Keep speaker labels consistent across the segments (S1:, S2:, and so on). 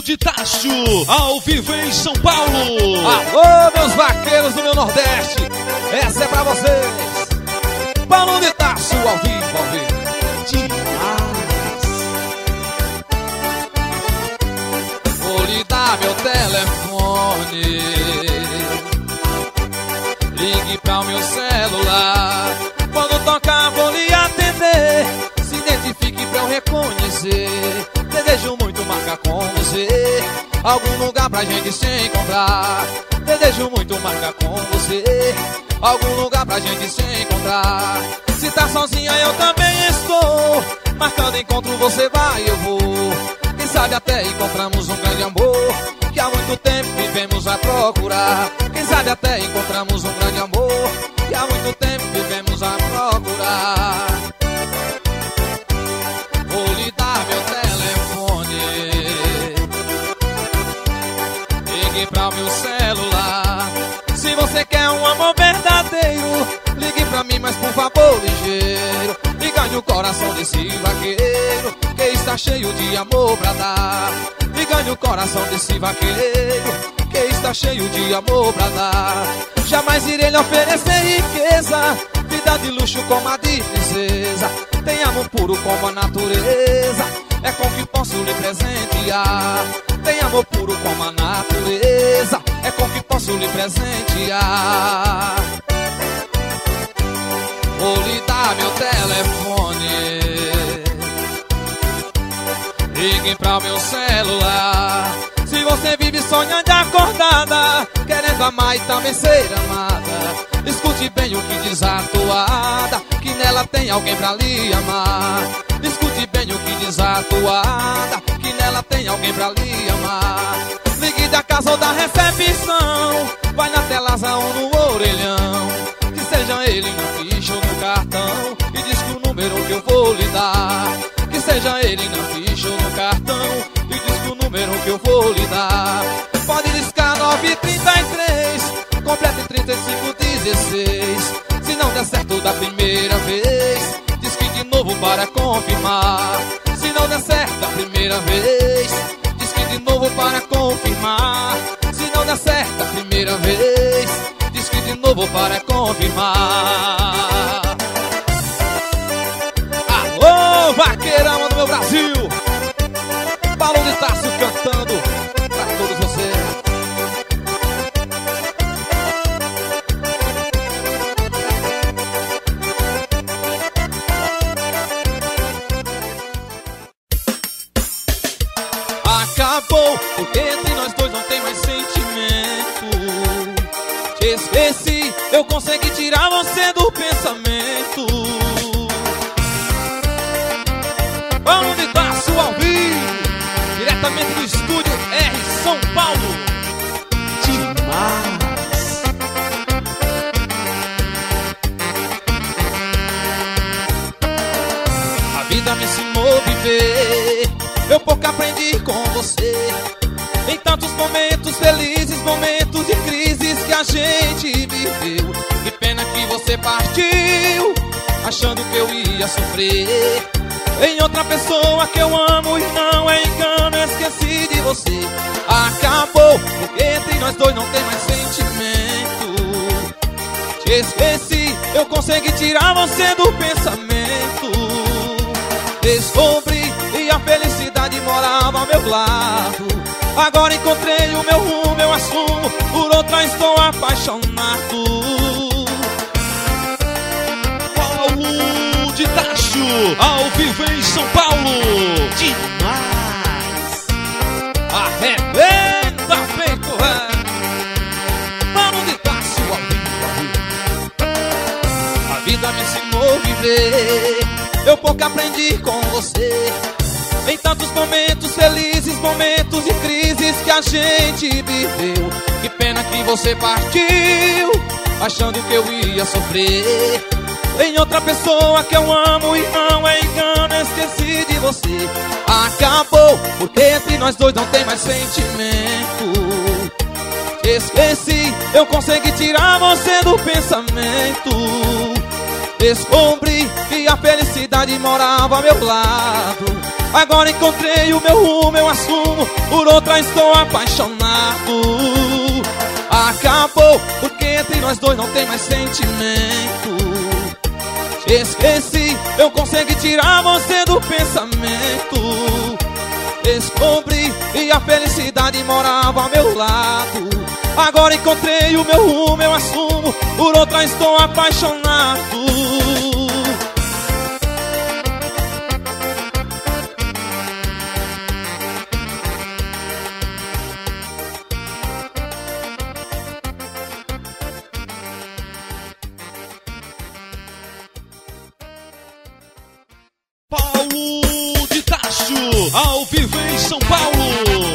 S1: de Tacho, ao vivo em São Paulo.
S2: Alô, meus vaqueiros do meu Nordeste, essa é pra vocês. Paulo de Tacho, ao vivo, ao vivo.
S1: Demais.
S2: Vou lhe dar meu telefone, ligue pra o meu celular. Quando tocar vou lhe atender, se identifique pra eu reconhecer. Desejo muito marcar com você algum lugar pra gente se encontrar. Desejo muito marcar com você algum lugar pra gente se encontrar. Se tá sozinha eu também estou, marcando encontro você vai e eu vou. Quem sabe até encontramos um grande amor que há muito tempo vivemos a procurar. Quem sabe até encontramos um grande amor que há muito tempo vivemos a procurar. Vou lhe dar meu telefone, ligue pra o meu celular. Se você quer um amor verdadeiro, ligue pra mim, mas por favor ligeiro. E ganhe o coração desse vaqueiro que está cheio de amor pra dar. E ganhe o coração desse vaqueiro que está cheio de amor pra dar. Jamais irei lhe oferecer riqueza, vida de luxo como a de princesa. Tem amor puro como a natureza, é com que posso lhe presentear. Tem amor puro como a natureza, é com que posso lhe presentear. Vou lhe dar meu telefone, ligue pra o meu celular. Se você vive sonhando acordada, querendo amar e também ser amada, escute bem o que diz a toada, que nela tem alguém pra lhe amar. Escute bem o que diz a toada, que nela tem alguém pra lhe amar. Ligue da casa ou da recepção, vai na telazão ou no orelhão, que seja ele na ficha ou no cartão, e diz que o número que eu vou lhe dar. Que seja ele na ficha ou no cartão, e diz que o número que eu vou lhe dar. Pode discar 933, completa em 3516. Se não der certo da primeira vez, diz que de novo para confirmar. Se não der certo da primeira vez, diz que de novo para confirmar. Se não der certo da primeira vez, diz que de novo para confirmar. Alô, vaqueirão do meu Brasil, Paulo de Tacho cantando pra todos vocês. Acabou, porque entre nós dois não tem mais sentimento. Te esqueci, eu consegui tirar você do pensamento. Paulo de Tacho ao vivo, diretamente do estúdio R São Paulo.
S1: Demais.
S2: A vida me ensinou a viver, eu pouco aprendi com você. Em tantos momentos felizes, momentos de crises que a gente viveu. Que pena que você partiu, achando que eu ia sofrer. Em outra pessoa que eu amo e não é engano, esqueci de você. Acabou, porque entre nós dois não tem mais sentimento. Te esqueci, eu consegui tirar você do pensamento. Descobri e a felicidade morava ao meu lado. Agora encontrei o meu rumo, eu assumo, por outra estou apaixonado.
S1: Paulo de Tacho, ao vivo em São Paulo. Demais.
S2: Arrebenta, feito ré. Paulo de Tacho ao vivo. A vida me ensinou a viver, eu pouco aprendi com você. Em tantos momentos felizes, momentos de crises que a gente viveu. Que pena que você partiu, achando que eu ia sofrer. Em outra pessoa que eu amo e não é engano, esqueci de você. Acabou, porque entre nós dois não tem mais sentimento. Te esqueci, eu consegui tirar você do pensamento. Descobri que a felicidade morava ao meu lado. Agora encontrei o meu rumo, eu assumo, assumo, por outra estou apaixonado. Acabou, porque entre nós dois não tem mais sentimento. Esqueci, eu consegui tirar você do pensamento. Descobri e a felicidade morava ao meu lado. Agora encontrei o meu rumo, eu assumo, por outra estou apaixonado.
S1: Paulo de Tacho, ao vivo em São Paulo.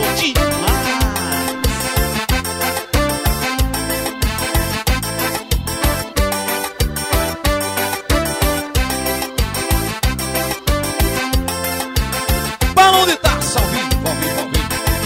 S2: Paulo de Tacho, ao vivo, ao vivo, ao vivo.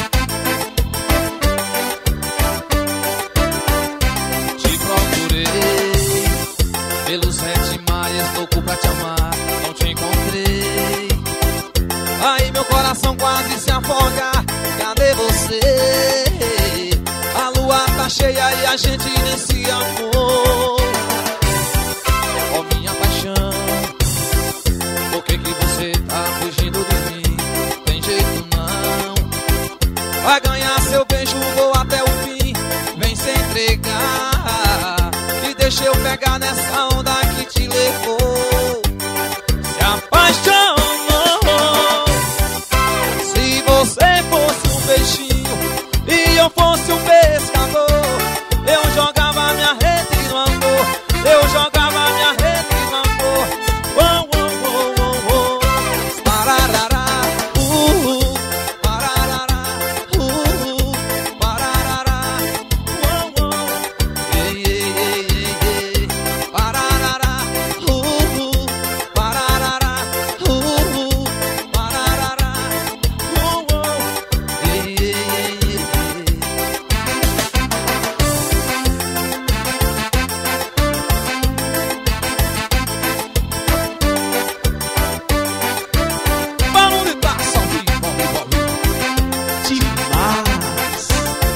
S2: Te procurei pelos 7 mares, louco pra te amar, não te encontrei. Aí meu coração quase se afoga, cadê você? A lua tá cheia e a gente nem se amou. Ó minha paixão, por que você tá fugindo de mim? Tem jeito não. Vai ganhar seu beijo, vou até o fim. Vem se entregar e deixa eu pegar nessa onda que te levou. Se apaixonou. Se você fosse um peixinho e eu fosse um pescador, eu jogava minha rede no amor, eu jogava minha rede no amor. Oh, oh, oh, oh, oh. Pararará, pararará, pararará, oh, oh. Ei, ei, ei, ei, ei. Pararará, pararará, pararará, oh, oh. Ei, ei, ei, ei, ei. Paulo de Tacho, ao vivo, ao vivo, ao vivo.
S1: Demais.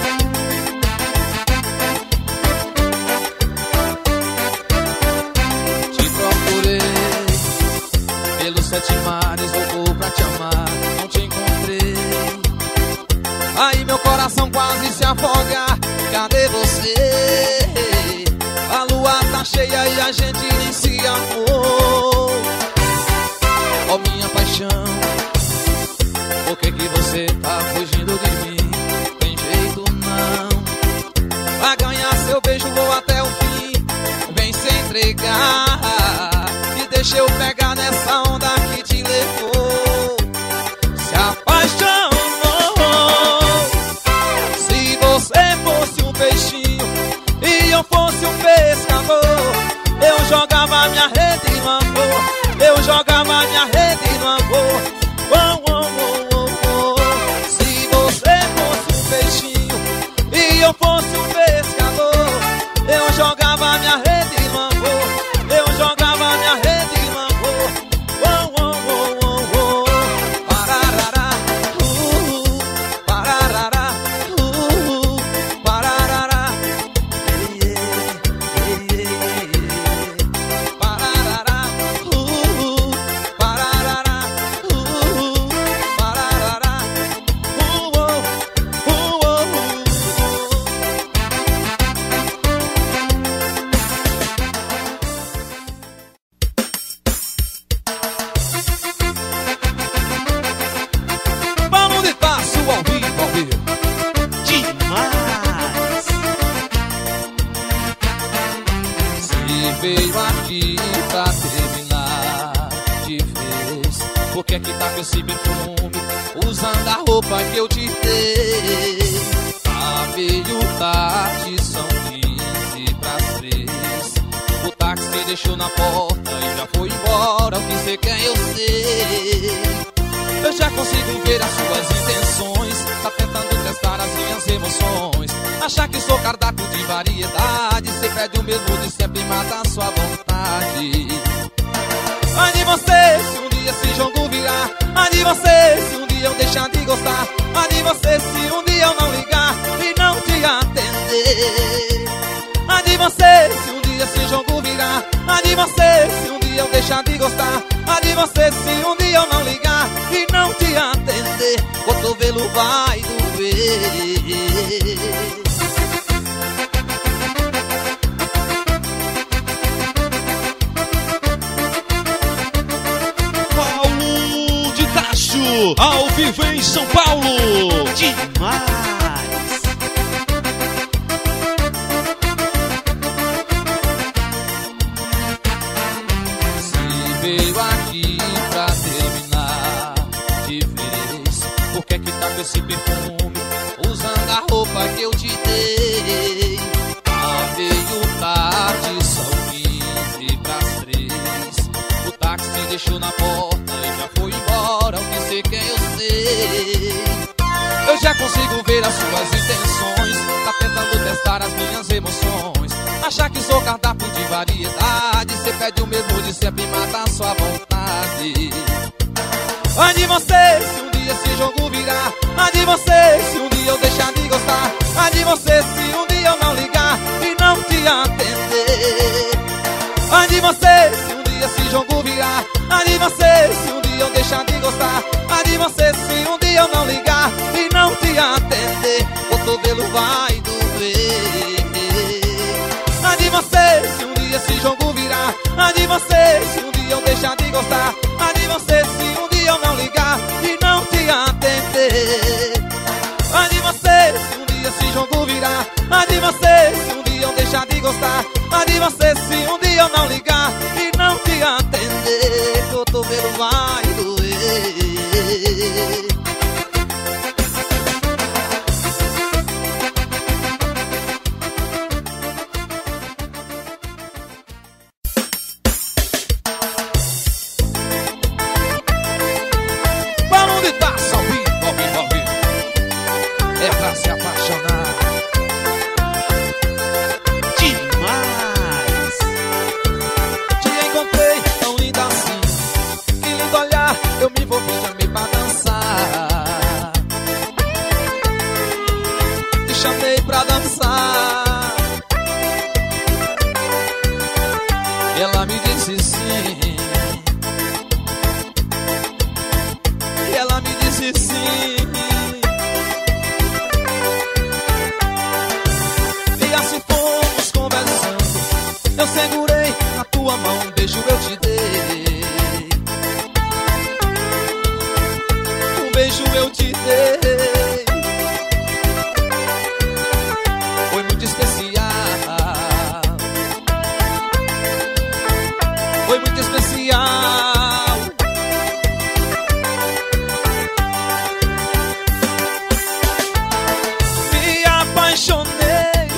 S2: Te procurei pelos 7 mares, louco pra te amar, não te encontrei. Aí meu coração quase se afoga, cadê você? A lua tá cheia e a gente nem se amou. Ó minha paixão, por que você tá fugindo de mim? Tem jeito não. Vai ganhar seu beijo, vou até o fim. Vem se entregar e deixa eu pegar nessa onda que te levou. Se apaixonou. Se você fosse um peixinho e eu fosse um pescador, eu jogava minha rede no amor, eu jogava minha rede no amor. Oh, oh, oh, oh, oh. Se você fosse um peixinho e eu fosse um pescador, eu jogava minha rede no amor, eu jogava minha rede no amor. Oh, oh, oh, oh, oh. Pararará, pararará, pararará. Ei, ei, ei, ei, ei. Pararará, pararará, pararará. Oh, oh, oh, oh, oh. Paulo de Tacho, ao vivo, ao vivo.
S1: Demais.
S2: Se veio aqui pra terminar de vez, por que que tá com esse perfume, usando a roupa que eu te dei? Tá meio tarde, são 15:03. O táxi deixou na porta e já foi embora. O que cê quer eu sei. Eu já consigo ver as suas intenções, tá tentando testar as minhas emoções. Achar que sou cardápio de variedade, cê pede o mesmo de sempre, mata a sua vontade. Ai de você, se um dia esse jogo virar. Ai de você, se um dia eu deixar de gostar. Ai de você, você se um dia eu deixar de gostar. A de você se um dia eu não ligar e não te atender, cotovelo vai doer.
S1: Paulo de Tacho, ao vivo em São Paulo.
S3: Demais.
S2: Veio aqui pra terminar de vez. Por que que tá com esse perfume, usando a roupa que eu te dei? Ah, veio tarde, são 15:03. O táxi deixou na porta e já foi embora, o que sei quem eu sei. Eu já consigo ver as suas intenções, tá tentando testar as minhas emoções. Achar que sou cardápio de variedade, cê pede o mesmo de sempre, mata a sua vontade. Ai de você se um dia esse jogo virar. Ai de você se um dia eu deixar de gostar. Ai de você se um dia eu não ligar e não te atender. Ai de você se um dia esse jogo virar. Ai de você se um dia eu deixar de gostar. Ai de você se um dia eu não ligar e não te atender, cotovelo vai doer. Ai de você se um dia esse jogo virar. Ai de você se um dia eu deixar de gostar. Ai de você se um dia eu não ligar e não te atender. Ai de você se um dia esse jogo virar. Ai de você se um dia eu deixar de gostar. Ai de você se um dia eu não ligar e não te atender, cotovelo vai doer. É pra se apaixonar.
S3: Demais.
S2: Te encontrei tão linda assim, que lindo olhar, eu me envolvi, chamei pra dançar. Te chamei pra dançar. E ela me disse sim. E ela me disse sim. Eu segurei a tua mão, um beijo eu te dei. Um beijo eu te dei. Foi muito especial. Foi muito especial. Me apaixonei.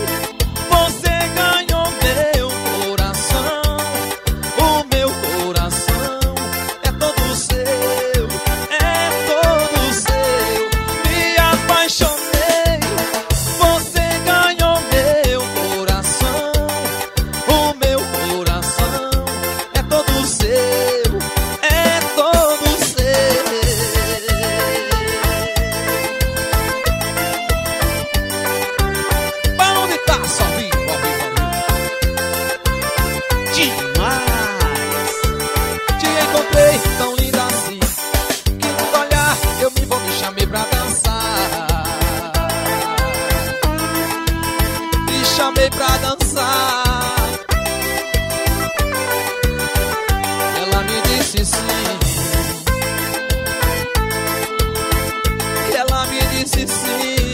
S2: Chamei pra dançar. Ela me disse sim. E ela me disse sim.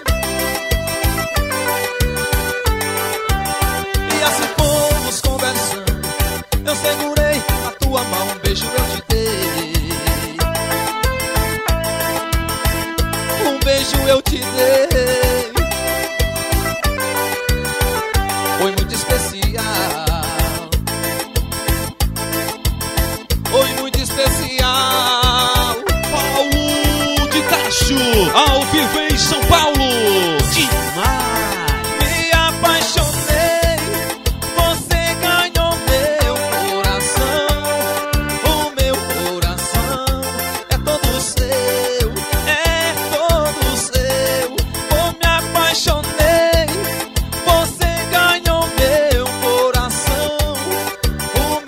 S2: E assim fomos conversando. Eu segurei a tua mão, um beijo eu te dei. Um beijo eu te dei. Foi muito especial. Foi muito especial.
S1: Paulo de Tacho, ao vivo em São Paulo.
S3: Demais.
S2: Me apaixonei, você ganhou meu coração. O meu coração é todo seu, é todo seu. Eu me apaixonei, você ganhou meu coração. O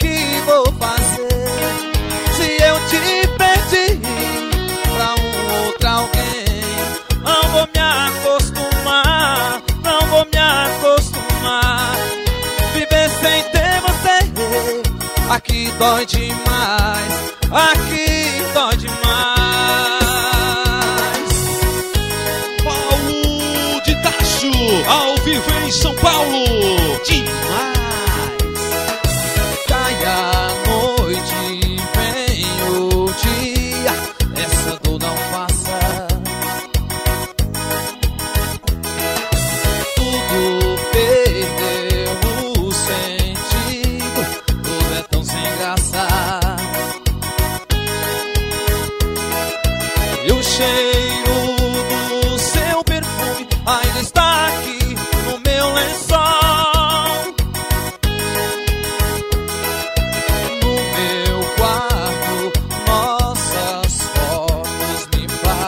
S2: que vou fazer se eu te perdi pra um outro alguém? Não vou me acostumar, não vou me acostumar. Viver sem ter você, aqui dói demais, aqui dói demais.
S1: Paulo de Tacho, ao vivo em São Paulo.
S3: Demais.
S2: Cai a noite, vem o dia, essa dor não passa. Tudo perdeu o sentido, tudo é tão sem graça. E o cheiro do seu perfume ainda está aqui no meu lençol. No meu quarto, nossas fotos me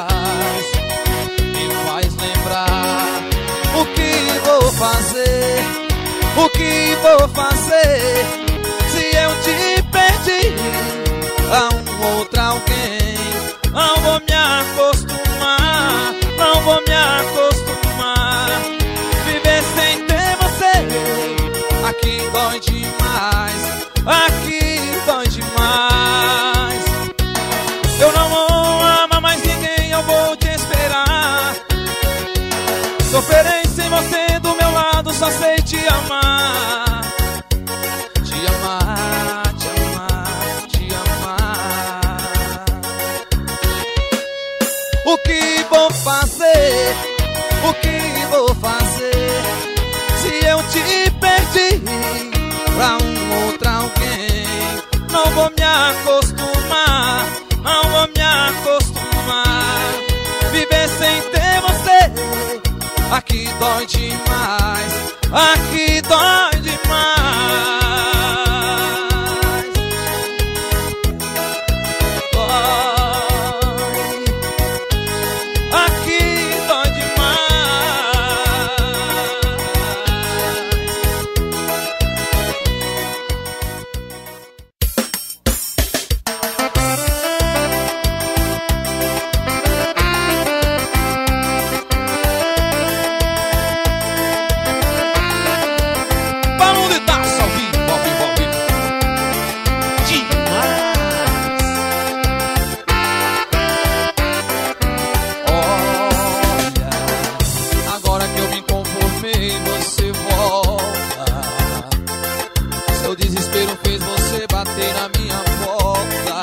S2: faz lembrar. O que vou fazer? O que vou fazer se eu te perdi a um outro alguém? Não vou me acostumar, não vou me acostumar. Viver sem ter você, aqui dói demais, aqui dói demais. Eu não vou amar mais ninguém, eu vou te esperar. Sofrerei sem você do meu lado, só sei te amar. Te amar, te amar, te amar. O que vou fazer? O que vou fazer se eu te perdi pra um outro alguém? Não vou me acostumar, não vou me acostumar. Viver sem ter você, aqui dói demais, aqui dói demais. Aqui dói demais. Paulo de Tacho, ao vivo, ao vivo, ao vivo. Olha, agora que eu me conformei, você volta. Seu desespero fez você bater na minha porta.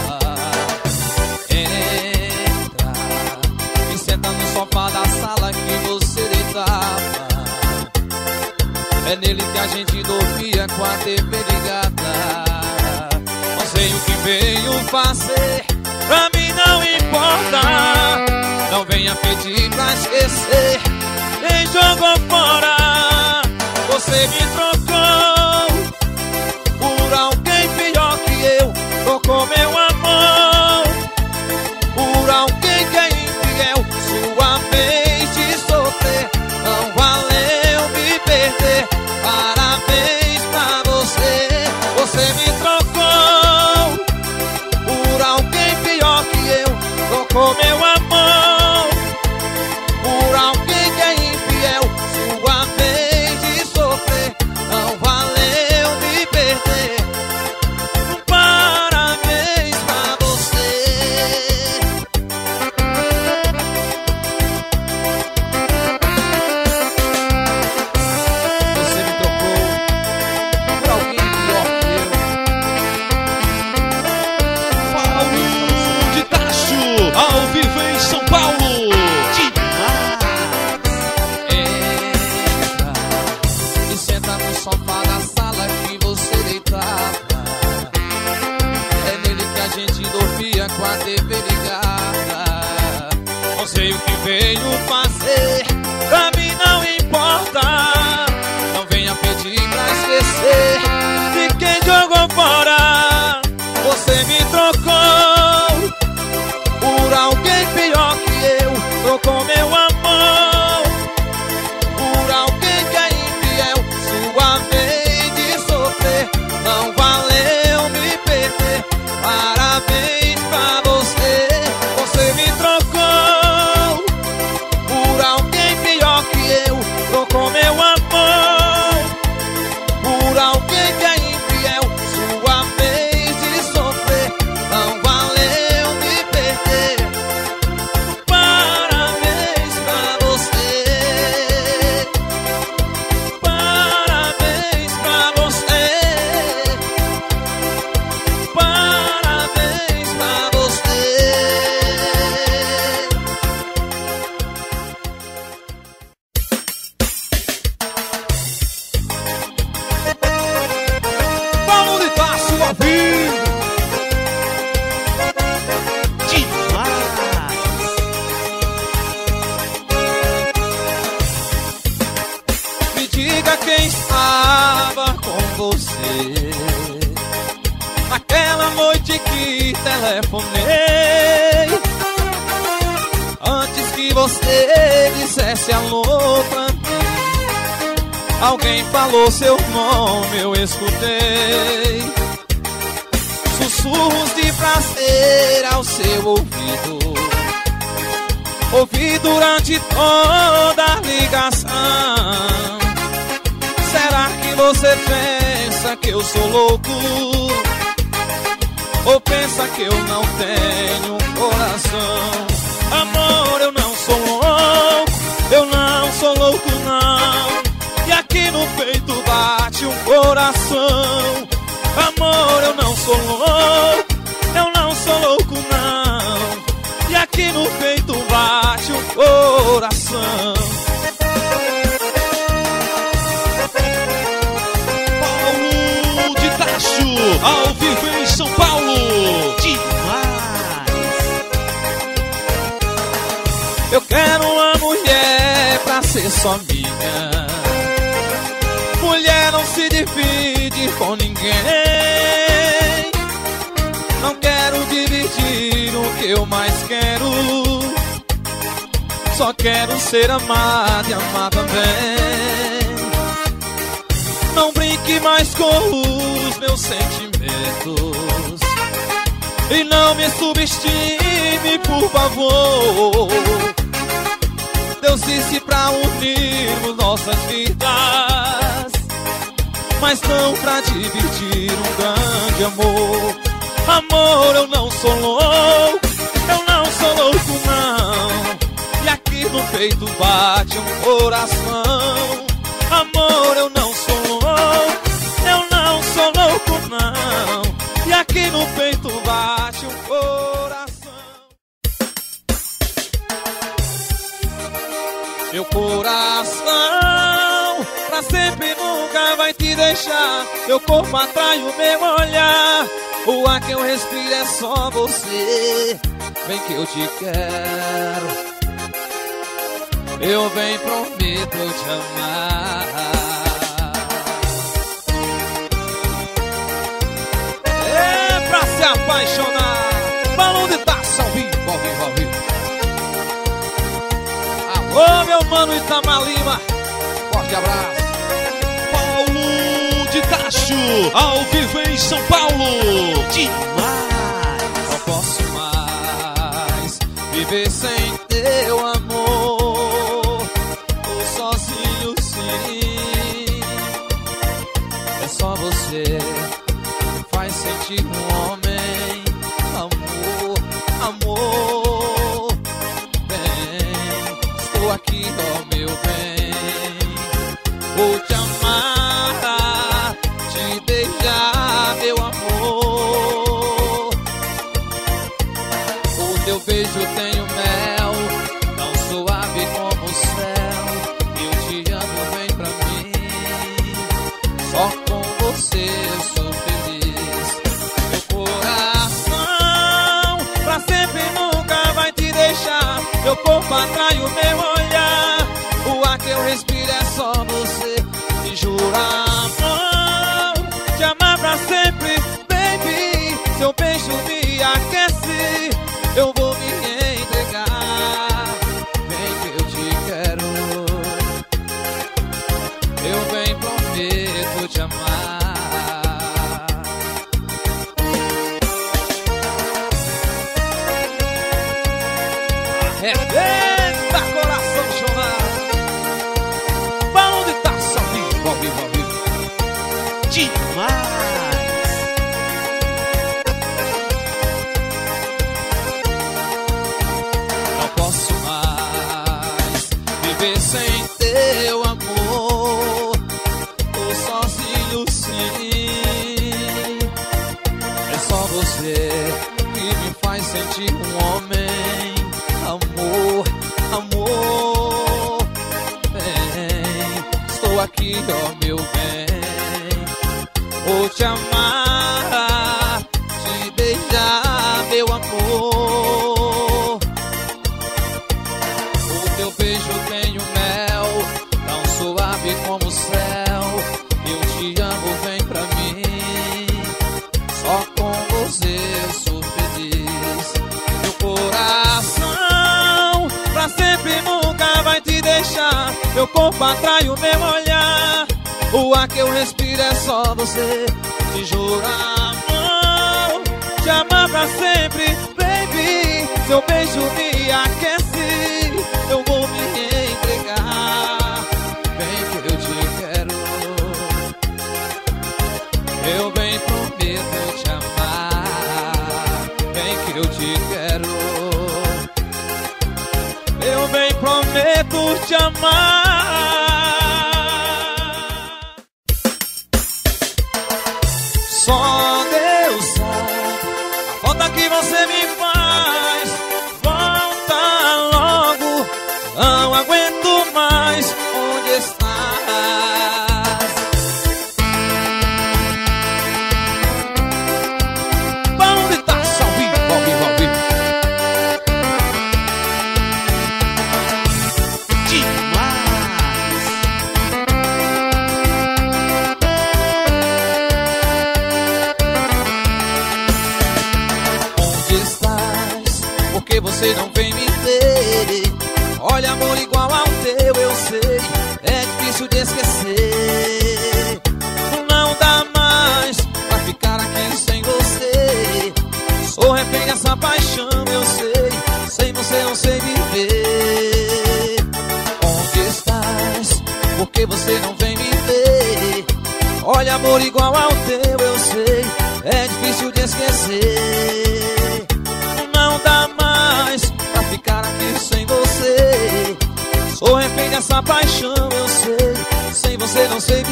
S2: Entra e senta no sofá da sala que você deitava. É nele que a gente dormia com a TV ligada. Não sei o que veio fazer, pra mim não importa. Não venha pedir pra esquecer, nem jogou fora. Você me trocou por alguém pior que eu. Trocou meu amor por alguém que é infiel. Sua vez de sofrer, não valeu me perder. Parabéns pra você, você me trocou por alguém pior que eu. Trocou meu amor por alguém que é infiel. Sua vivo.
S3: Demais.
S2: Me diga quem estava com você naquela noite que telefonei, antes que você dissesse alô pra mim. Alguém falou seu nome, eu escutei sussurros de prazer ao seu ouvido. Ouvi durante toda a ligação. Será que você pensa que eu sou louco? Ou pensa que eu não tenho coração? Amor, eu não sou louco, eu não sou louco não. E aqui no peito bate um coração. Amor, eu não sou louco, eu não sou louco não. E aqui no peito bate um coração.
S1: Paulo de Tacho, ao vivo em São Paulo.
S3: Demais.
S2: Eu quero uma mulher pra ser só minha. Mulher não se divide com ninguém. Não quero dividir o que eu mais quero. Só quero ser amada e amar também. Não brinque mais com os meus sentimentos e não me subestime, por favor. Deus disse pra unirmos nossas vidas, mas não pra dividir um grande amor. Amor, eu não sou louco, eu não sou louco não. E aqui no peito bate um coração. Amor, eu não sou louco, eu não sou louco não. E aqui no peito bate um coração. Meu coração pra sempre nunca vai te deixar. Meu corpo atrai o meu olhar. O ar que eu respiro é só você. Vem que eu te quero, eu bem prometo te amar. É pra se apaixonar. Balão de Taça ao vivo, ao vivo, ao vivo. Alô, meu mano Itamar Lima, forte abraço.
S1: Paulo de Tacho, ao vivo em São Paulo.
S3: Demais.
S2: Não posso mais viver sem teu amor. Tô sozinho sim. É só você que me faz sentir um homem. Amor, amor. Bem, estou aqui, ó meu bem. Vou te amar, te beijar, meu amor. O teu beijo tem o mel, tão suave como o céu. Eu te amo, vem pra mim. Só com você eu sou feliz. Meu coração pra sempre nunca vai te deixar. Meu corpo atrai o meu olhar. O ar que eu respiro é só você. Te juro, amor, te amar pra sempre, baby. Seu beijo me aquece, eu vou me entregar. Vem que eu te quero, eu bem prometo te amar. Arrebenta, coração chorar. Balão de Taça ao vivo, ao vivo, ao vivo.
S3: Demais.
S2: Não posso mais viver sem teu amor. Tô sozinho sim. É só você que me faz sentir um homem. Amor, amor. Bem, estou aqui, ó meu bem. Vou te amar, Meu corpo atrai o meu olhar, o ar que eu respiro é só você. Te jurar, não, te amar pra sempre, baby. Seu beijo me aquece, eu vou me entregar. Bem que eu te quero, eu bem prometo te amar. Bem que eu te quero, eu bem prometo te amar. Só Deus sabe a falta que você me faz. Volta logo, não aguento mais. Onde estás? Onde estás? Ao vivo, ao vivo, ao vivo.
S3: Demais.
S2: Onde estás? Porque você não vem me ver? Olha, amor igual ao teu, eu sei, é difícil de esquecer. Não dá mais pra ficar aqui sem você. Sou refém dessa paixão, eu sei, sem você não sei viver. Onde estás? Porque você não vem me ver? Olha, amor igual ao teu, eu sei, é difícil de esquecer. Não dá mais pra ficar aqui sem você. Sou refém dessa paixão, eu sei, sem você não sei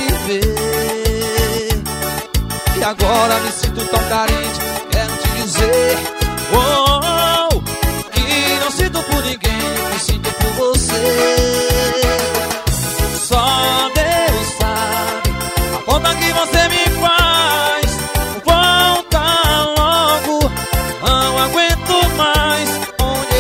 S2: viver. E agora me sinto tão carente, quero te dizer, oh, que não sinto por ninguém o que sinto por você. Só Deus sabe a falta que você me faz. Volta logo, não aguento mais. Onde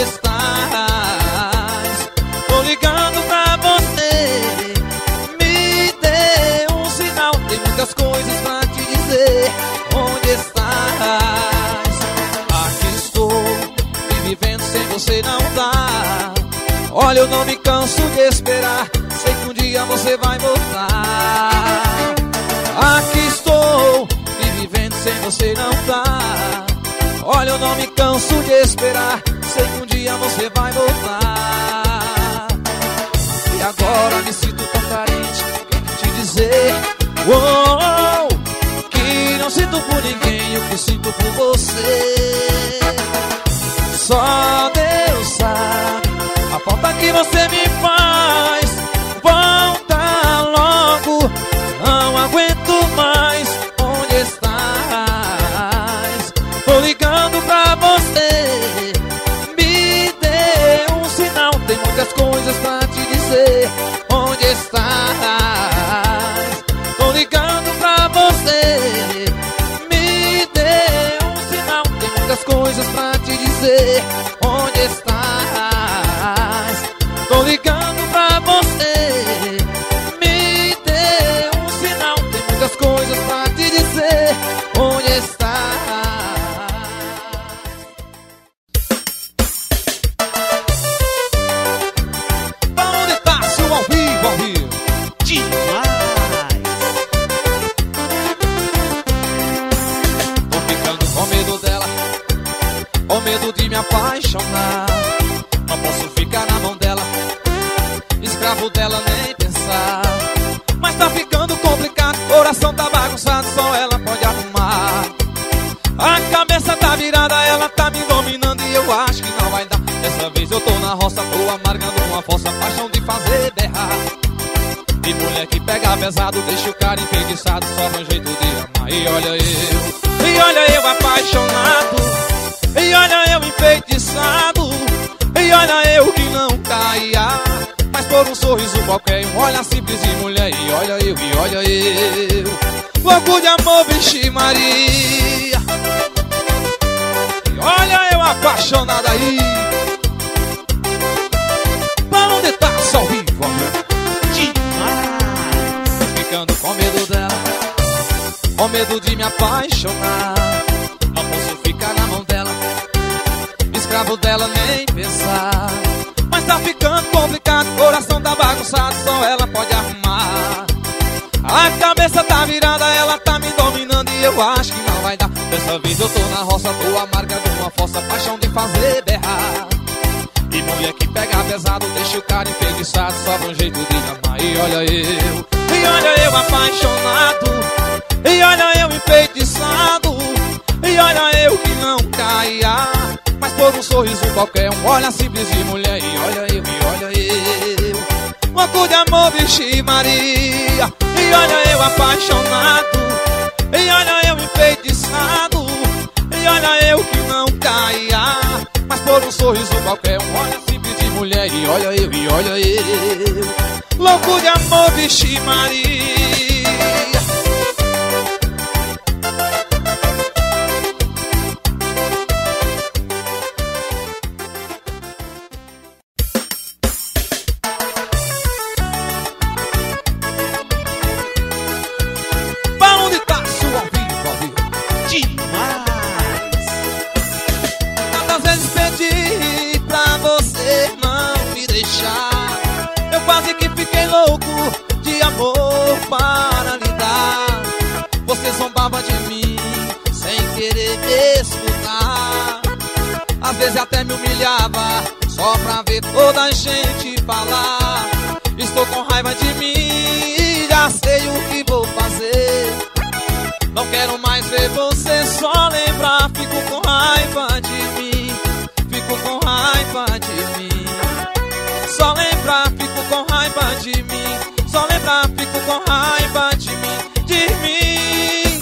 S2: estás? Tô ligando pra você, me dê um sinal. Tem muitas coisas pra te dizer. Onde estás? Aqui estou, me vivendo sem você não dá. Olha, eu não me canso de esperar, sei que um dia você vai voltar. Aqui estou, me vivendo sem você não dá. Olha, eu não me canso de esperar, sei que um dia você vai voltar. E agora me sinto tão carente, quero te dizer, oh, que não sinto por ninguém o que sinto por você. Só Deus sabe a falta que você me faz. Volta logo, não aguento mais. Onde estás? Tô ligando pra você, me dê um sinal. Tem muitas coisas pra te dizer. Onde estás? Tô ligando pra você, me dê um sinal. Tem muitas coisas pra te dizer. Onde estás? Tô ligando pra você, me dê um sinal. Tem muitas coisas pra te dizer. Onde estás? Onde estás? Ao vivo, ao vivo.
S3: Demais.
S2: Tô ficando com medo dela, com medo de me apaixonar. Não posso ficar na mão dela, escravo dela nem pensar. Mas tá ficando complicado, coração tá bagunçado, só ela pode arrumar. A cabeça tá virada, ela tá me dominando e eu acho que não vai dar. Dessa vez eu tô na roça, tô amargando uma falsa paixão de fazer berrar. E mulher que pega pesado, deixa o cara enfeitiçado, só dá um jeito de amar. E olha eu apaixonado, e olha eu enfeitiçado, e olha eu que não caia, mas por um sorriso qualquer, um olhar simples de mulher. E olha eu, louco de amor, vixe Maria. E olha eu apaixonado aí. Pra onde tá? Só vivo,
S3: Demais.
S2: ficando com medo dela, com medo de me apaixonar. Não posso ficar na mão dela, escravo dela nem pensar. Mas tá tá ficando complicado, coração tá bagunçado, só ela pode arrumar. A cabeça tá virada, ela tá me dominando e eu acho que não vai dar. Dessa vez eu tô na roça, tô a marca de uma fossa, paixão de fazer berrar. E mulher que pega pesado, deixa o cara enfeitiçado, sobra um jeito de amar. E olha eu apaixonado, e olha eu enfeitiçado, e olha eu que não caia, mas por um sorriso qualquer um olha simples de mulher. E olha eu, louco de amor, vixe Maria. E olha eu apaixonado, e olha eu enfeitiçado, e olha eu que não caia, mas por um sorriso qualquer um olha simples de mulher. E olha eu, louco de amor, vixe Maria. Eu quase que fiquei louco de amor para lhe dar. Você zombava de mim sem querer me escutar. Às vezes até me humilhava só pra ver toda a gente falar. Estou com raiva de mim, já sei o que vou fazer. Não quero mais ver você, só lembrar, fico com raiva de mim. Fico com raiva de mim. Só lembrar, fico com raiva de mim. Só lembrar, fico com raiva de mim. De mim.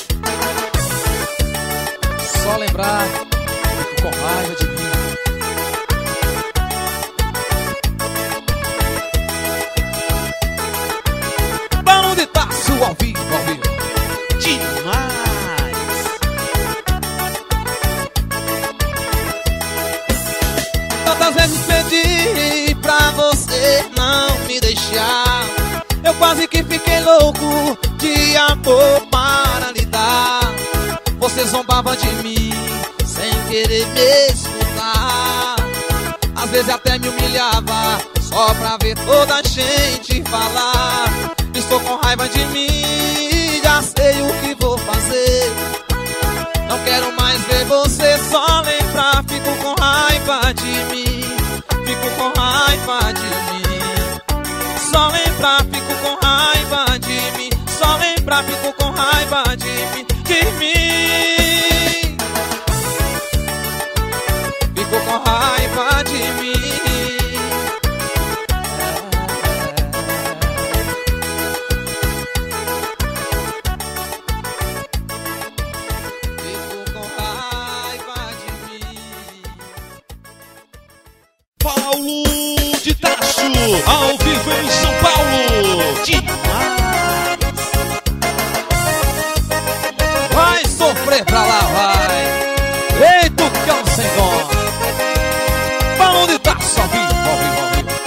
S2: Só lembrar, fico com raiva de mim. Barão de Taço ao vivo,
S3: Demais!
S2: Tantas vezes pedi pra você não me deixar. Eu quase que fiquei louco de amor para lhe dar. Você zombava de mim sem querer me escutar. Às vezes até me humilhava só pra ver toda a gente falar. Estou com raiva de mim, já sei o que vou fazer. Não quero mais ver você, só lembrar, fico com raiva de mim. Fico com raiva de mim. Só lembrar, fico com raiva de mim. Só lembrar, fico com raiva de mim. De mim. Fico com raiva de mim. Fico com raiva de mim.
S1: Paulo de Tacho, ao vivo em São Paulo.
S3: Demais!
S2: Vai sofrer pra lá, vai. Eita, o cão sem dó. Balão de Taço, ao vivo, ao vivo, ao vivo.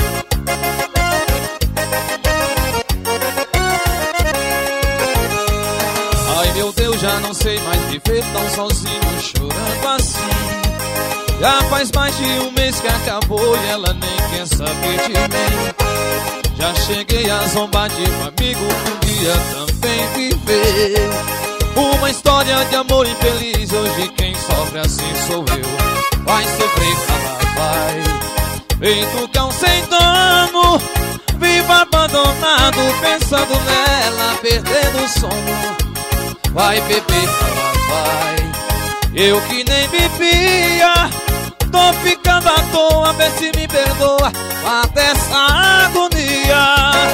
S2: Ai meu Deus, já não sei mais viver tão sozinho, chorando assim. Já faz mais de um mês que acabou e ela nem quer saber de mim. Já cheguei a zombar de um amigo que um dia também viveu uma história de amor infeliz. Hoje quem sofre assim sou eu. Vai sofrer pra lá, vai. Feito cão sem dono, vivo abandonado, pensando nela, perdendo o sono. Vai beber pra lá, vai. Eu que nem bebia, tô ficando à toa, vê se me perdoa, mata essa agonia.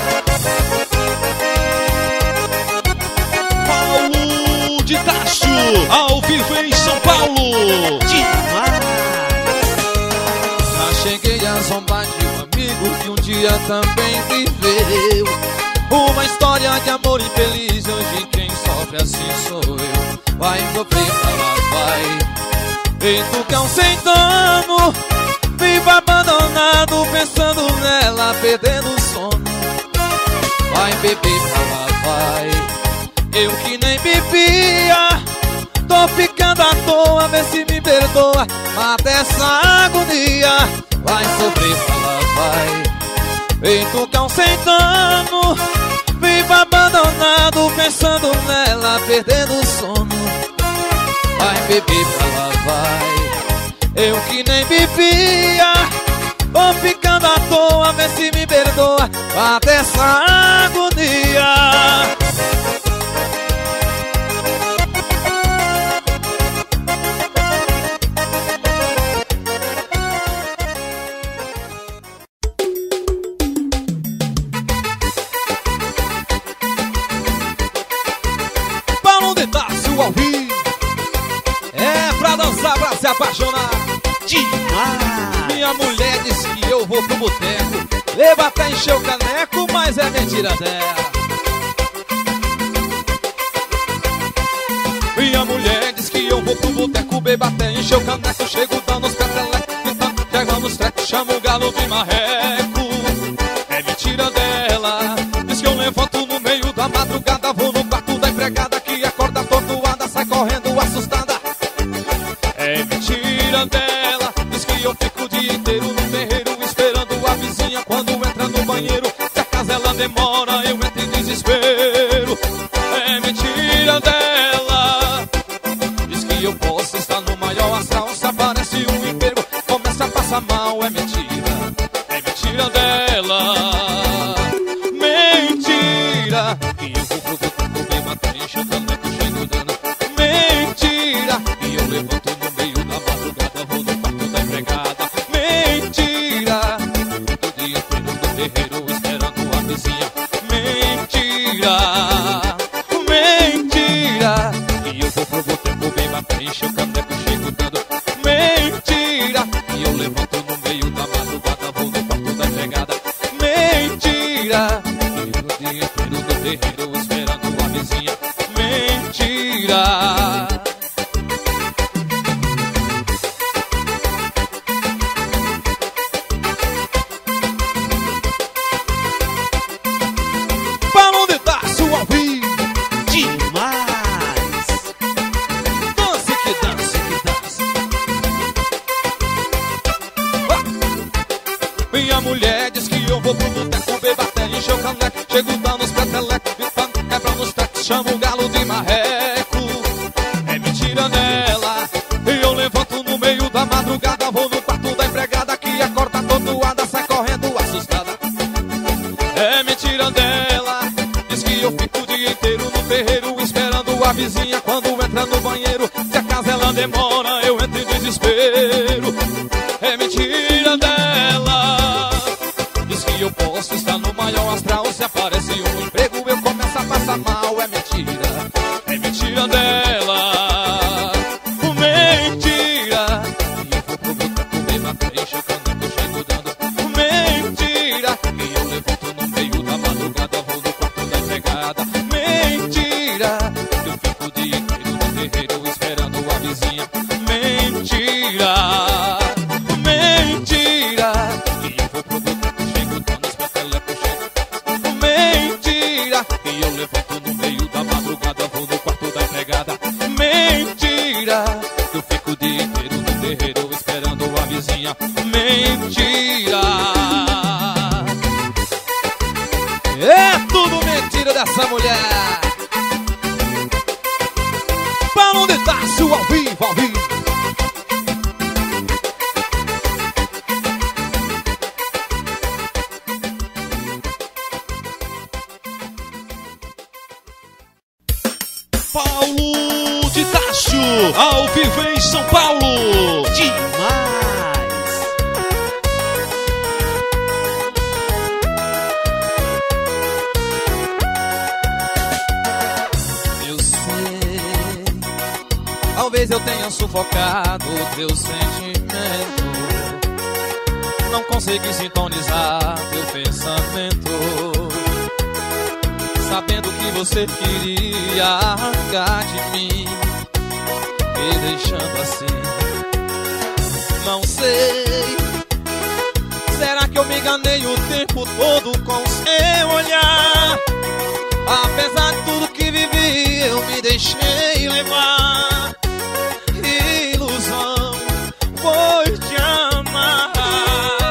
S1: Paulo de Tacho, ao vivo em São Paulo.
S3: Demais!
S2: Já cheguei a zombar de um amigo que um dia também viveu uma história de amor infeliz. Hoje quem sofre assim sou eu. Vai sofrer pra lá, vai. Feito cão sem dono, vivo abandonado, pensando nela, perdendo o sono. Vai beber pra lá, vai. Eu que nem bebia, tô ficando à toa, vê se me perdoa, mata essa agonia. vai sofrer, ela vai. Feito cão sem dano, vivo abandonado, pensando nela, perdendo o sono. Vai beber, ela vai. Eu que nem vivia, vou ficando à toa, vê se me perdoa, até essa agonia.
S1: Paulo de Tarso ao vivo. É pra dançar, pra se apaixonar
S3: Demais.
S1: Minha mulher diz que eu vou pro boteco, leva até encher o caneco, mas é mentira dela. Minha mulher diz que eu vou pro boteco, beba até encher o caneco, chego dando os petelecos, gritando, pegando os trecos, chamo o galo de marreco. É mentira dela, diz que eu levanto no meio da madrugada, vou no quarto da empregada que acorda atordoada, sai correndo assustada. É mentira dela, diz que eu fico o dia inteiro no terreiro esperando a vizinha quando entra no banheiro. Se a casa ela demora, eu entro em desespero. É mentira dela, diz que eu posso estar no maior astral, se aparece um enfermo, começa a passar mal. É mentira dela. Mentira, que eu vou pro boteco, bebo até encher o caneco, chego dando. Mentira, que eu levanto no meio da madrugada, vou no quarto da empregada. Mentira, todo dia inteiro no terreiro esperando a vizinha. Mentira, mentira, que eu vou pro boteco, bebo até encher o caneco, chego dando. Mentira, que eu levanto no meio da madrugada, vou no quarto da empregada. Mentira, que todo dia inteiro no terreiro esperando a vizinha. Mentira. Paulo de Tarso ao vivo.
S3: Demais.
S1: Dance que dance que dance. Minha mulher diz que eu vou pro boteco, beba até encher o caneco, chego dando os petelecos, gritando, quebrando os tecos, chamo o galo de marreco. É mentira dela, e eu levanto no meio da madrugada, vou no quarto da empregada que acorda atordoada, sai correndo assustada. É mentira dela, diz que eu fico o dia inteiro no terreiro esperando a vizinha quando entra no banheiro. Se a casa ela demora, eu entro em desespero. É mentira dela, diz que eu posso estar no maior astral, se aparece um emprego eu começo a passar mal. É mentira dela. Mentira, e eu vou pro boteco, bebo até encher o caneco, chego dando. Mentira, e eu levanto no meio da madrugada, vou no quarto da empregada. Mentira, eu fico o dia inteiro no terreiro esperando a vizinha. Mentira, mentira, e eu vou pro boteco, chego dando os petelecos, chego. Mentira, e eu levanto no meio da madrugada, vou no quarto da empregada. Mentira, eu fico o dia inteiro no terreiro esperando a vizinha. Mentira. É tudo mentira dessa mulher. Paulo de Tarso ao vivo, ao vivo. Paulo de Tarso ao vivo em São Paulo.
S3: Demais.
S2: Eu sei, talvez eu tenha sufocado o teu sentimento, não consegui sintonizar teu pensamento, sabendo que você queria arrancar de mim, me deixando assim. Não sei, será que eu me enganei o tempo todo com seu olhar? Apesar de tudo que vivi, eu me deixei levar. Ilusão foi te amar.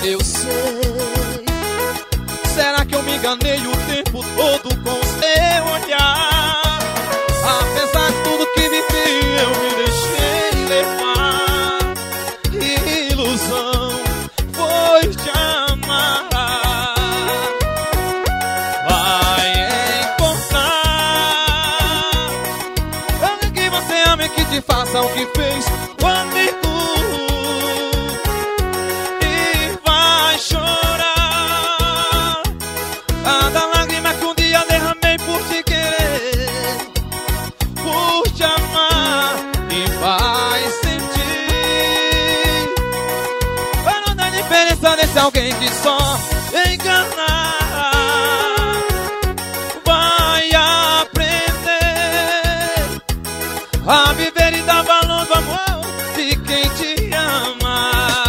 S2: eu sei. Será que eu me enganei o tempo todo com seu olhar? Apesar de tudo que vivi, eu me deixei levar. Ilusão foi te amar. Vai encontrar alguém que você ame, que te faça o que fez comigo. E vai chorar cada lágrima que um dia derramei por te querer, por te amar. E vai sentir para não dar diferença nesse alguém que só enganar. Vai aprender a viver e dar valor do amor de quem te ama.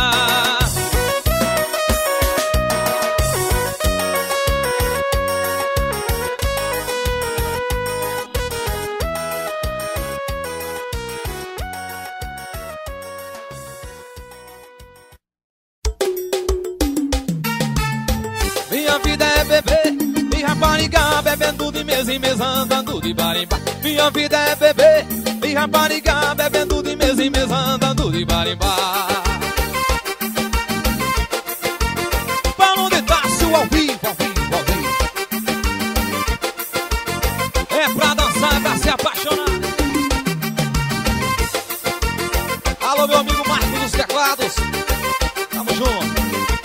S2: Minha vida é beber e rapariga, bebendo de mesa em mesa, andando de bar em bar. Minha vida é beber e rapariga, bebendo de mesa em mesa, andando de bar em bar. Paulo de Tarso ao vivo, ao vivo, ao vivo. É pra dançar, é pra se apaixonar. Alô, meu amigo Marcos dos teclados, tamo junto.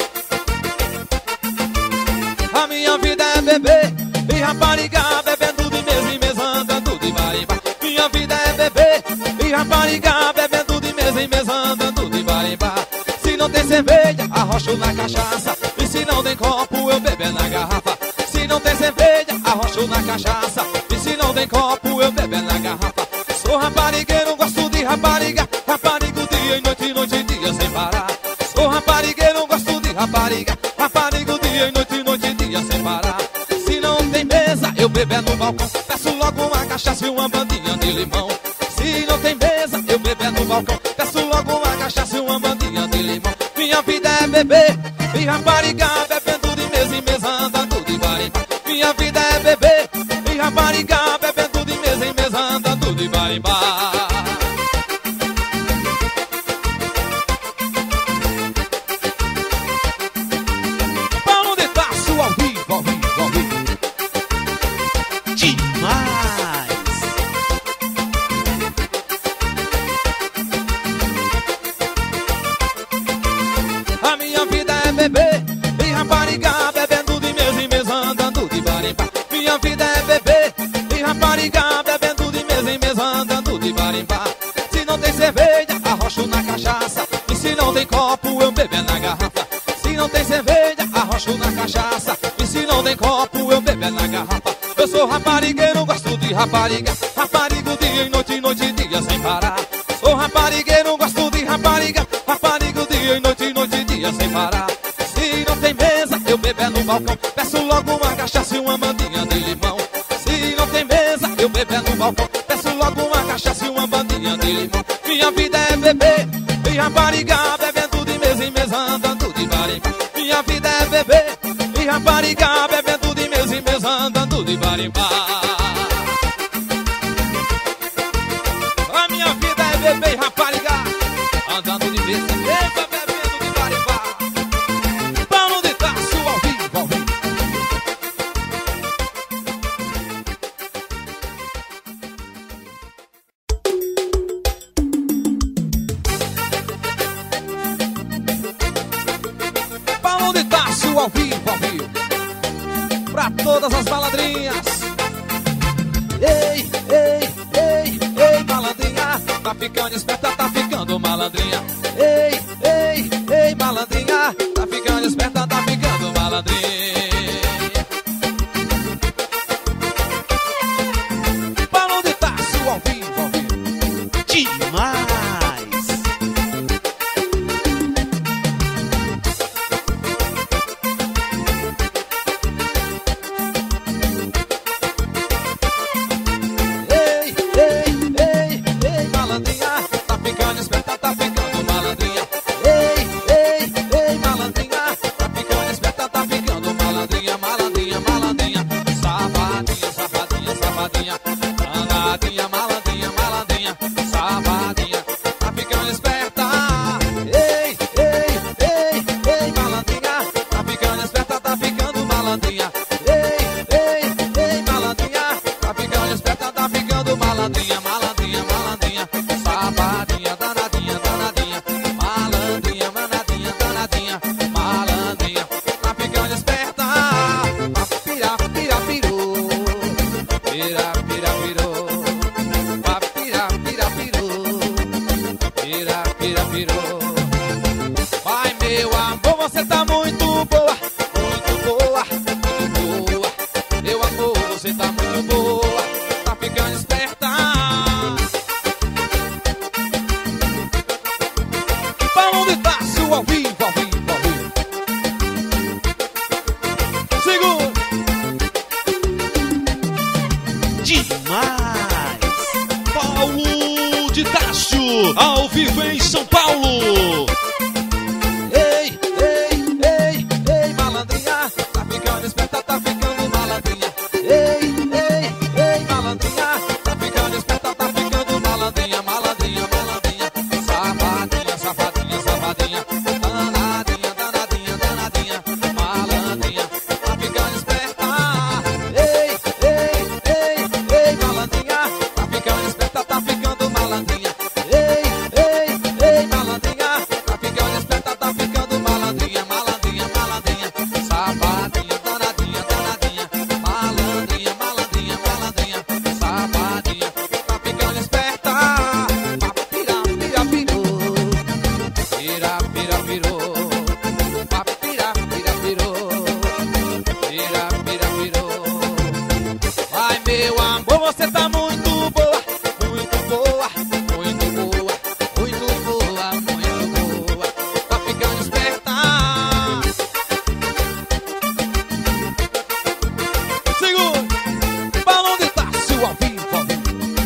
S2: A minha vida é beber e rapariga, bebendo de mesa em mesa, andando de bar em bar. Minha vida é beber e rapariga, bebendo de mesa em mesa, andando de bar em bar. Se não tem cerveja, arrocho na cachaça. E se não tem copo, eu bebo na garrafa. Se não tem cerveja, arrocho na cachaça. E se não tem copo, eu bebo na garrafa. Sou raparigueiro, gosto de rapariga. Raparigo dia e noite dia sem parar. Sou raparigueiro, gosto de rapariga. Raparigo dia e noite dia sem parar. Se não tem mesa, eu bebo no balcão. Peço logo uma cachaça e uma bandinha de limão. Se não tem mesa, eu bebo no balcão. Peço logo uma cachaça e uma bandinha de limão. Minha vida é beber e rapariga, bebendo de mesa em mesa, andando de bar em bar. Minha vida é beber e rapariga, bebendo de mesa em mesa, andando de bar em bar. Paulo de Tarso ao vivo, ao vivo, ao vivo.
S3: Demais!
S2: A minha vida é beber e rapariga, bebendo de mesa em mesa, andando de bar em bar. Minha vida é beber e rapariga, bebendo de mesa em mesa, andando de bar em bar. Se não tem cerveja, arrocho na cachaça. E se não tem copo, eu bebo na garrafa. Se não tem cerveja, arrocho na cachaça. E se não tem copo, eu bebo na garrafa. Eu sou raparigueiro, gosto de rapariga. Raparigo dia e noite dia sem parar. Sou raparigueiro, gosto de rapariga. Raparigo dia e noite dia sem parar. Se não tem mesa, eu bebo no balcão. Peço logo uma cachaça e uma bandinha de limão. Se não tem mesa, eu bebo no balcão. Peço logo uma cachaça e uma bandinha de limão. Minha vida é beber e rapariga, bebendo de mesa em mesa, andando de bar em bar. Minha vida é beber e rapariga, bebendo de mesa em mesa, andando de bar em bar. A minha vida é beber e rapariga, andando de mesa em mesa, bebendo de bar em bar. Paulo de Tarso ao vivo, ao vivo. Paulo de Tarso ao vivo, ao vivo. Pra todas as malandrinhas. Ei, ei, ei, ei, malandrinha. Tá ficando esperta, tá ficando malandrinha. Ei, ei, ei, malandrinha. Tá ficando esperta, tá ficando malandrinha. Paulo de Tarso ao vivo, ao vivo.
S3: Demais!
S2: Ei, ei, ei, ei, malandrinha. Tá ficando esperta, tá ficando malandrinha. Ei, ei, ei, malandrinha.
S1: vivo em São Paulo.
S2: Ei, ei, ei, ei, malandrinha, tá ficando esperta, tá ficando malandrinha. Ei, ei, ei, malandrinha, tá ficando esperta, tá ficando malandrinha, malandrinha, malandrinha. Safadinha, safadinha, safadinha, danadinha, danadinha, danadinha, malandrinha, tá ficando esperta. Ei, ei, ei, ei, malandrinha, tá ficando esperta, tá ficando malandrinha. Ei, ei, ei, malandrinha, tá ficando esperta, tá ficando malandrinha, malandrinha, malandrinha. Safadinha, danadinha, danadinha, malandrinha, malandrinha, malandrinha. Safadinha, tá ficando esperta. Papira, pira, pirou. Pira, pira, pirou. Papira, pira, pirou. Pira, pira, pirou. Ai, meu amor, você tá muito boa, muito boa, muito boa, muito boa, muito boa. Tá ficando esperta. Segura, balão de Tássio ao vivo, ao vivo.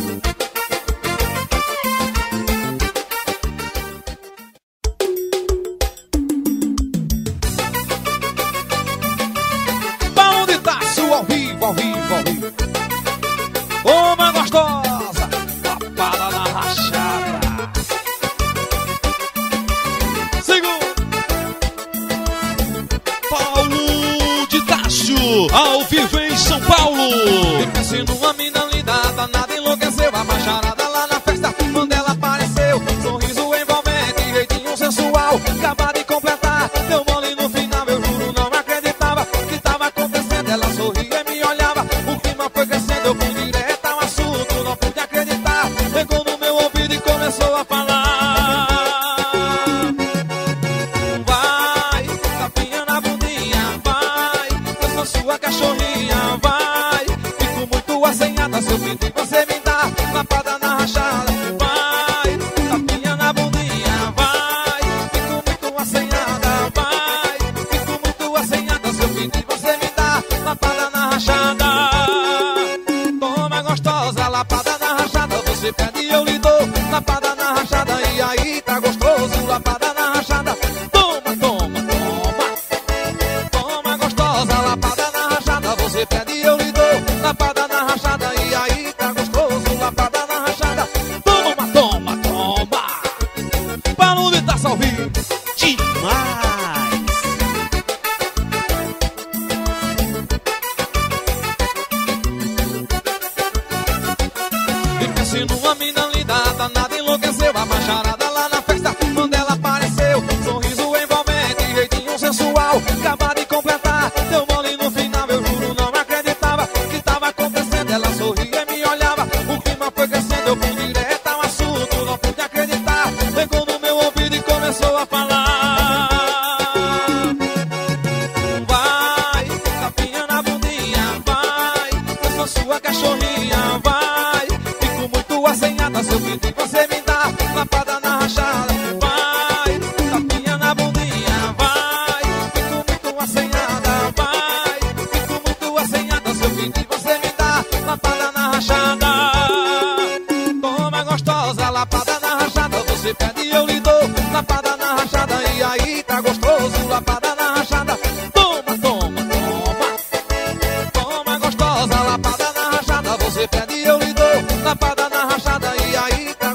S2: Balão de Tássio ao vivo, ao vivo, ao vivo. Uma gostosa, lapada na rachada. Segura.
S1: Paulo de Tássio, ao vivo em São Paulo.
S2: Fica sendo uma mina linda, danada, enlouqueceu. A macharada lá na festa, quando ela apareceu. Sorriso envolvente, jeitinho sensual. Acaba de completar, deu mole no final. Eu juro, não acreditava que tava acontecendo. Ela sorria e me olhava, o clima foi crescendo. Eu fui direto ao assunto, não pude acreditar. Pegou no meu ouvido e começou a falar. Vai, tapinha na bundinha, vai. Eu sou sua cachorrinha, vai. Fico muito assanhada, se eu pedir você me dá. Lapada na rachada, vai. Tapinha na bundinha, vai. Fico muito assanhada, vai. Fico muito assanhada, se eu pedir você me dá. Lapada na rachada. Toma gostosa, lapada na rachada. Você pede e eu lhe dou. Lapada na rachada, e aí tá gostoso. Lapada na rachada. Toma, toma, toma. Toma gostosa, lapada na rachada. Você pede e eu lhe dou. Lapada na rachada, e aí tá gostoso. Lapada na rachada. Toma, toma, toma. Balão de Tássio ao vivo.
S3: Demais!
S2: Fica sendo uma mina linda, danada, enlouqueceu. A macharada lá na festa, quando ela apareceu. Sorriso envolvente, jeitinho sensual. Acaba de completar, deu mole no final. Eu juro, não acreditava que tava acontecendo. Ela sorria e me olhava, o clima foi crescendo. Eu fui direto ao assunto, não pude acreditar. Pegou no meu ouvido e começou a falar. Vai, tapinha na bundinha, vai. Eu sou sua cachorrinha, vai. Fico muito assanhada, se eu pedir você me dá. Lapada na rachada, vai. Tapinha na bundinha, vai. Fico muito assanhada, vai. Fico muito assanhada, se eu pedir você me dá. Lapada na rachada. Toma gostosa, lapada na rachada. Você pede e eu lhe dou. Lapada na rachada, e aí tá gostoso. Lapada na rachada. Toma, toma, toma. Toma gostosa, lapada na rachada. Você pede e eu lhe dou. Lapada na rachada, e aí tá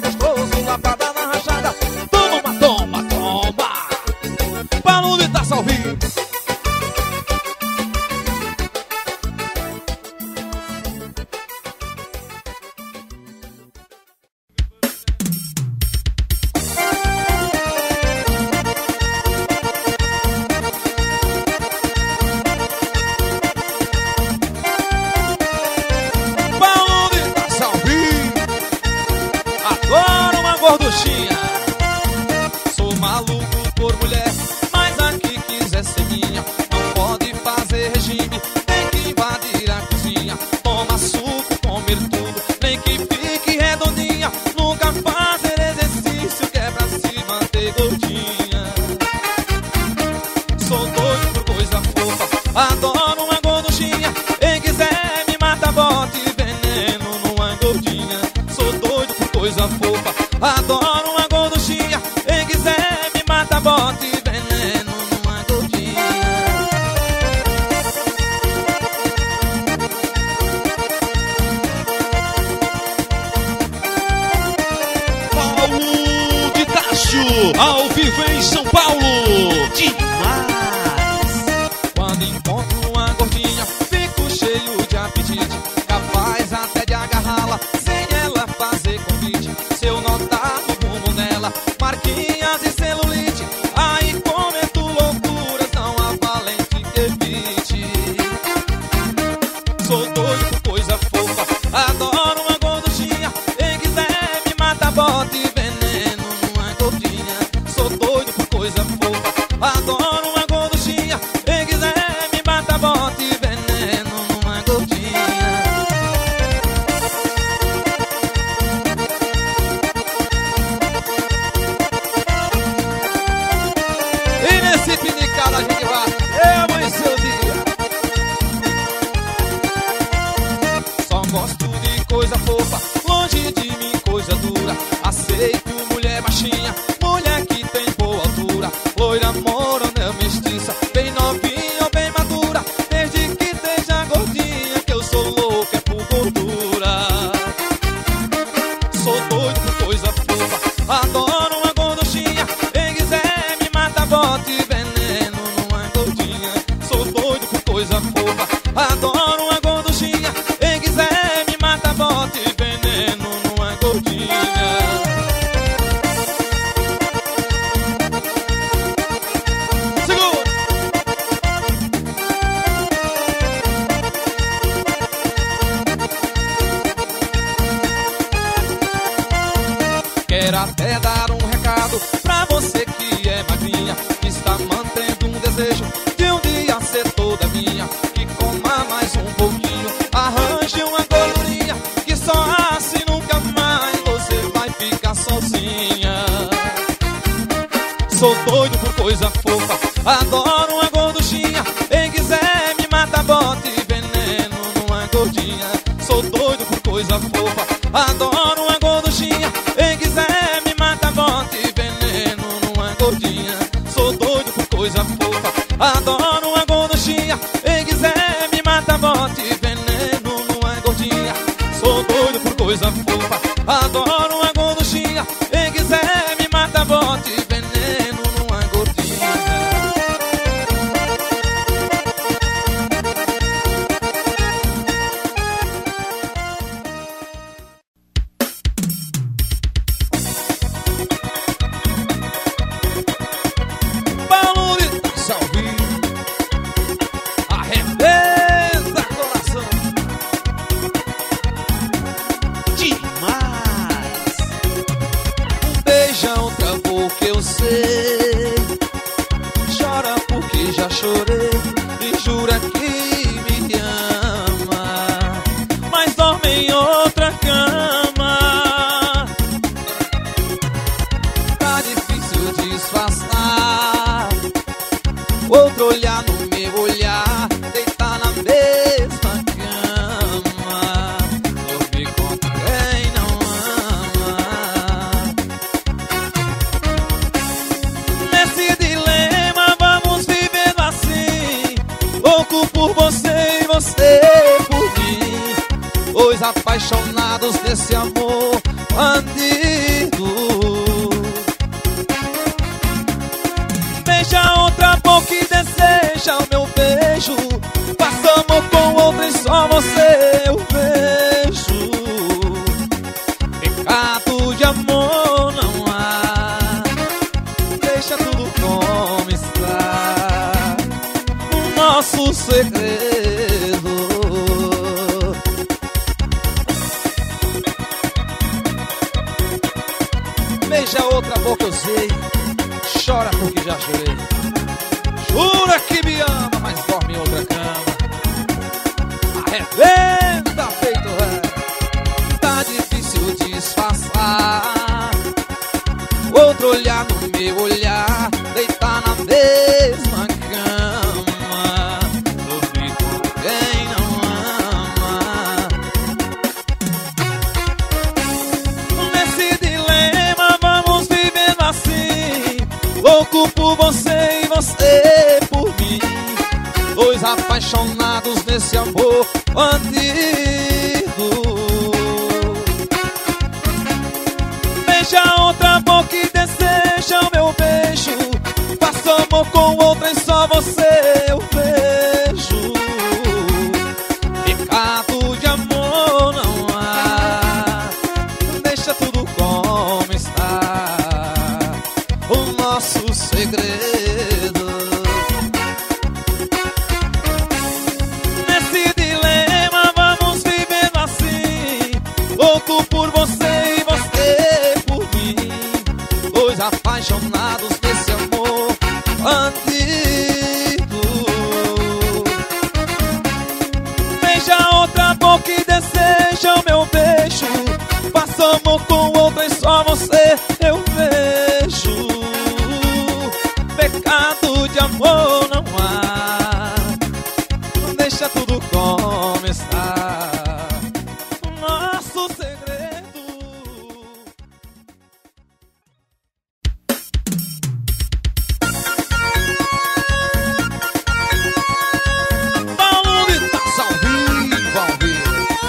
S2: Queria até dar um recado pra você que é magrinha, que está mantendo um desejo de um dia ser toda minha. Que coma mais um pouquinho, arranje uma gordurinha, que só assim nunca mais você vai ficar sozinha. Sou doido por coisa fofa, adoro uma gorduchinha. Quem quiser me mata, bote veneno numa gordinha. Sou doido por coisa fofa, adoro uma gorduchinha. Quem quiser me mata, bote veneno numa gordinha. Sou doido por coisa fofa, adoro uma gorduchinha. Quem quiser me mata, bote veneno numa gordinha. Sou doido por coisa fofa, adoro uma gorduchinha. Quem quiser me mata, bote veneno numa gordinha. Paulo de Salve, arrebenta coração.
S3: Demais!
S2: Beija outra boca, eu sei. Chora porque já chorei e jura que me ama, mas dorme em outra cama. Tá difícil disfarçar outro olhar no meu olhar, deitar na mesma cama, dormir com quem não ama. Nesse dilema vamos vivendo assim, louco por você e você por mim, dois apaixonados desse amor bandido. Beija outra boca e deseja o meu beijo, faça amor com outra e só você eu vejo. Pecado de amor não há, deixa tudo como está, o nosso segredo. Beija outra boca, eu sei. Chora porque já chorei. Jura que me ama, mas dorme em outra cama. Arrebenta feito ré. Tá difícil disfarçar outro olhar no meu olhar, deitar na mesma cama, dormir com quem não ama. Nesse dilema vamos vivendo assim, louco por você e você por mim, dois apaixonados nesse amor bandido. Beija outra boca e deseja o meu beijo, faça amor com outra e só você eu vejo. Pecado de amor não há, deixa tudo como está, o nosso segredo. Nesse dilema vamos vivendo assim, louco por você e você por mim, dois apaixonados nesse amor bandido. Beija outra boca e deseja o meu beijo, faça amor com outra e só você eu vejo. Pecado de amor não há, deixa tudo como está, o nosso segredo. Paulo de Salve, Valvir.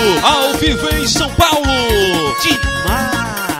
S3: ao vivo em São Paulo. Demais!